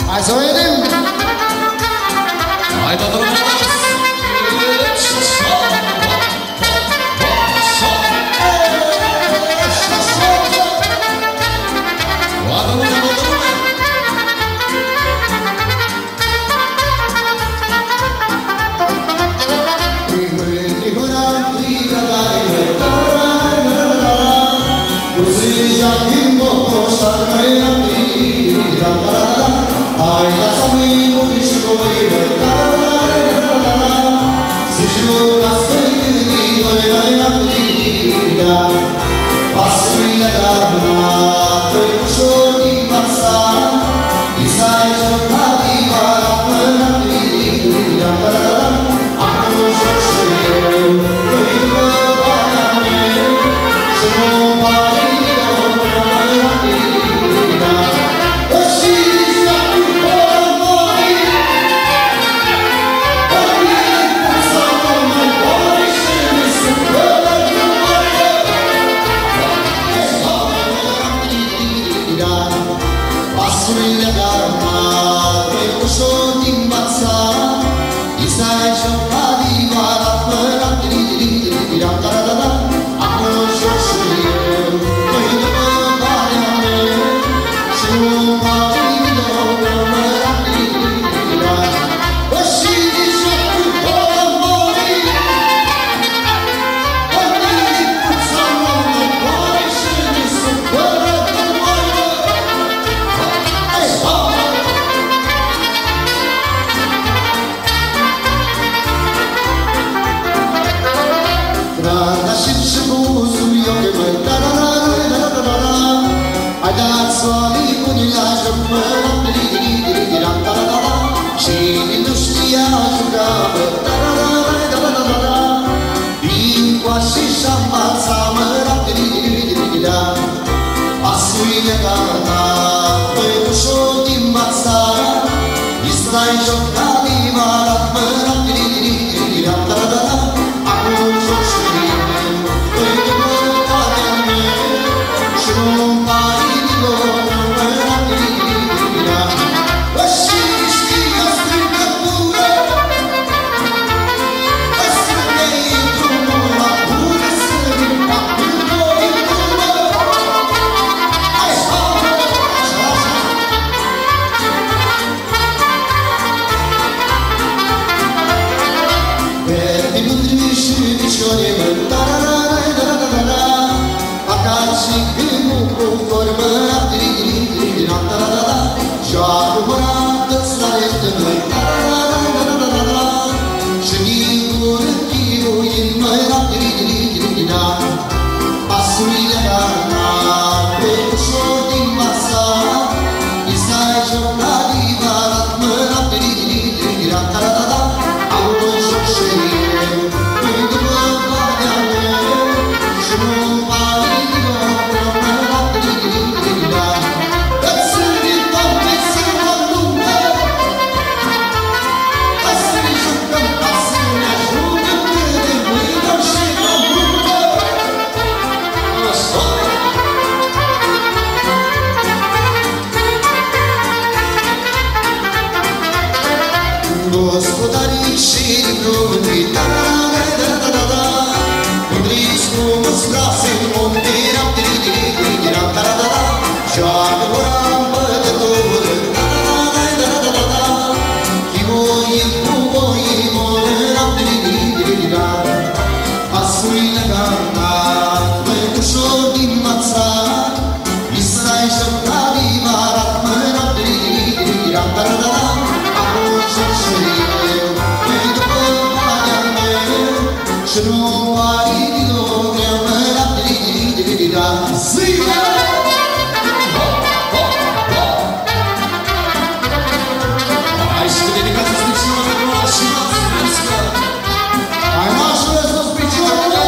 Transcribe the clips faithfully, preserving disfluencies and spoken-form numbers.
Hai să vedem! Hai toată lumea! Toată lumea, toată lumea! Ai lasă-mi muzici cu mine, la la la la la la. Se jura să-i gândi, noi noi la pliga. Pasările darna, toi ușor din fața. Isai jocla divara până pliga, la la la. Acum joc și eu, toi după bana mea. Și nu mai eu, noi la pliga. Pasurile garma, pe ușor din bața, Isai jocla divara până pliga, la la la. Acum joc și eu, toi după bana mea. Și nu mai eu, noi la pliga. Bă, și nici nu pot mori. Bă, nici să nu mă mori și nici să pără că mori. Hai, hai! Trandafir și buzul eu că mă da-da-da-da-da-da-da-da. Ai dat soarele bunila joc până pliga-da-da-da-da. Și nu știa juca mă da-da-da-da-da-da-da. Bincoa și șambața mă da-pliga. Pasurile gata, păi ușor din bața. Isai jocla divara mă da-pliga-da-da-da. Acum joc și eu, toi după bana mea. Și nu mai eu, noi la pliga. Bă, și știa strigătură. Bă, strigă-i drumul la bună, strigă-i capul noi în bună. Hai, hai, așa, așa. Verdi mândri și vișoare mă da-da-da-da-da-da-da-da. Acaci câmul cu formă da-da-da-da-da-da. Joacă mărată-ți la retă mă da-da-da-da-da-da-da. Și din gură chiruind mă da-da-da-da-da-da. Pasurile gata, pe ușor din bața. Isai jocla divara mă da-da-da-da-da-da. Acum joc și eu, toi după bana mea. Și nu mai eu, mă da-pliga. Dă-ți-mi, Doamne, să mă lungă. Dă-ți-mi, jucăm ca să ne ajungă cât de mâine și la muncă. Așa. Gospodarii și mândri, da-da-da-da-da-da-da. Mândriți cum îți frase în munte, da-da-da-da-da-da. Joacă ora împătătoră, da-da-da-da-da-da-da. Chimoii cu boii moră, da-da-da-da-da-da. Pasurile gata, mai ușor din mața. Isai jocla divara până da-da-da-da-da-da. Acum joc și eu, toi după bana mea. Și nu mai eu, mă da-pliga. Zile! Hai și cu dedicația specială pentru noi și noastră! Hai mă, și ăsta specială!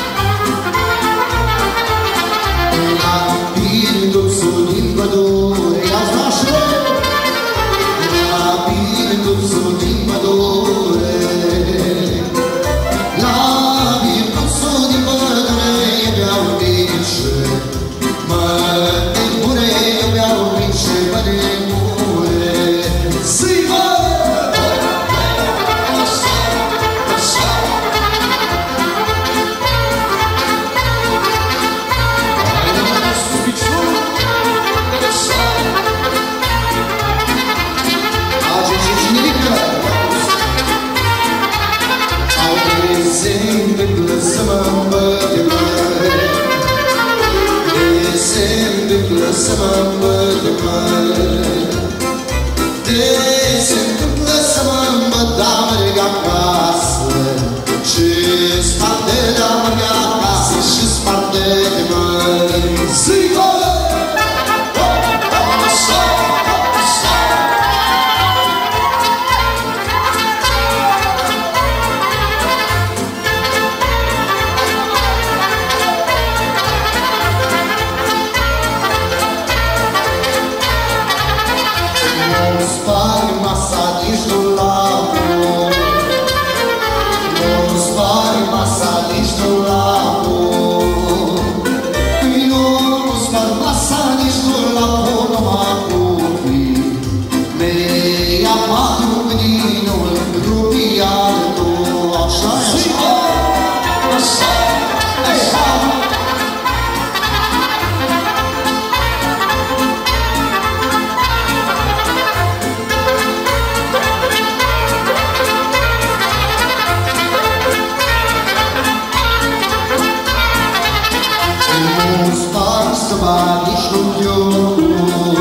La pierdut sul din pădure. să mă îmbăt, măi. De se întâmplă să mă îmbăt, dar merg acasă și sparte la merg acasă și sparte de măi. Zic-o! Spari masa nici dulapul, nu spari masa nici dulapul, nu spari masa nici dulapul, numai copii mei apar mâninul rubiatul, așa-i așa, așa, așa. Nu sparg să bagi șuviorul,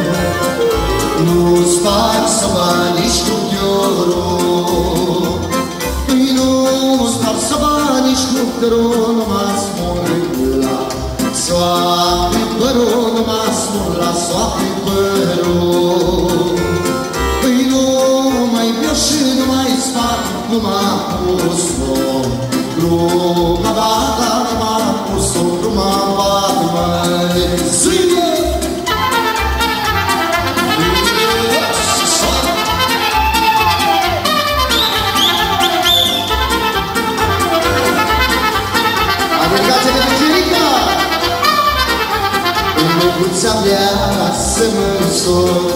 nu sparg să bagi șuviorul, nu sparg să bagi șuviorul, numai smula, soate părul, numai smula, soate părul. Nu mai beau și nu mai sparg, nu m-am pus-o, nu mă bada, nu m-am pus-o, nu m-am bat, măi. Zine! Aducați-ne de Chirica! În locuța mea să mă însor,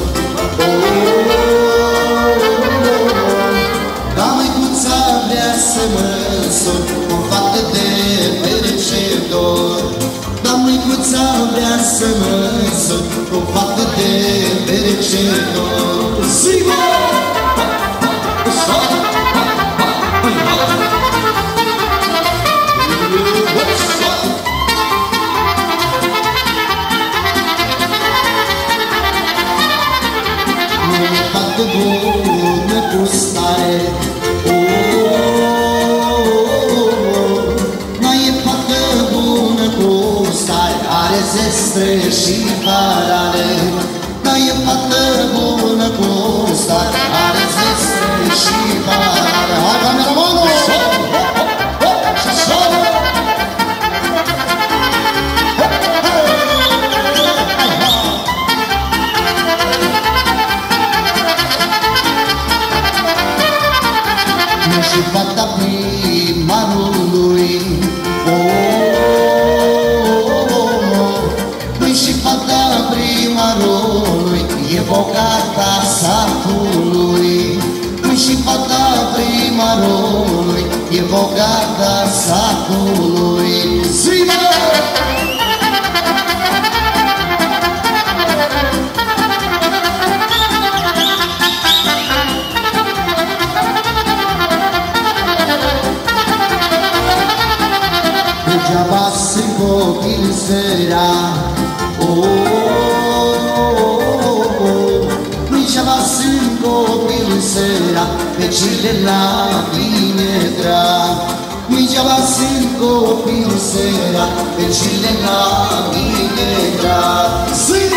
da, măicuța vrea să mă însor, o fată de merecedor. Da, măicuța vrea să mă însor, o fată de merecedor. Sigur! Fată bună cu stare, mai e fată bună cu stare, are zestre și parale. Mai e fată bună cu stare, are zestre și parale. Hai, cameramanul! Și fata primarului, oh, oh, oh, măi, și fata primarului e bogata satului. Măi, și fata primarului e bogata satului. Zine! Degeaba sunt copil sărac, oh, oh, oh, oh. Degeaba sunt copil sărac, pe cele la mine drag. Degeaba sunt copil sărac, pe cele la mine drag.